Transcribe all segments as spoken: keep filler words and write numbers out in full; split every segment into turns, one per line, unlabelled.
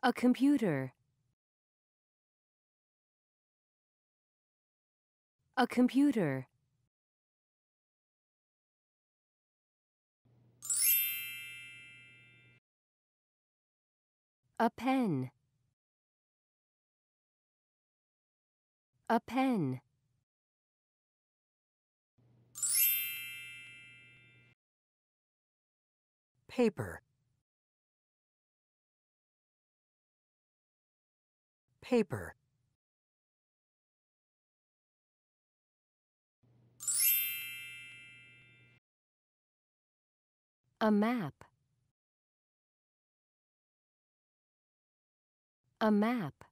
A computer. A computer. A pen. A pen.
Paper. Paper.
A map. A map.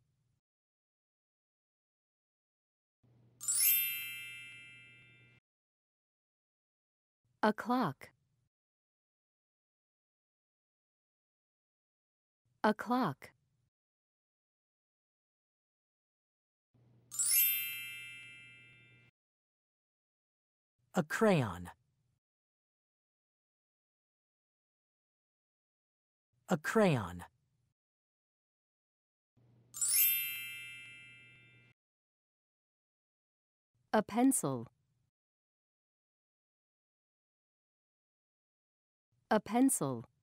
A clock. A clock.
A crayon. A crayon.
A pencil. A pencil.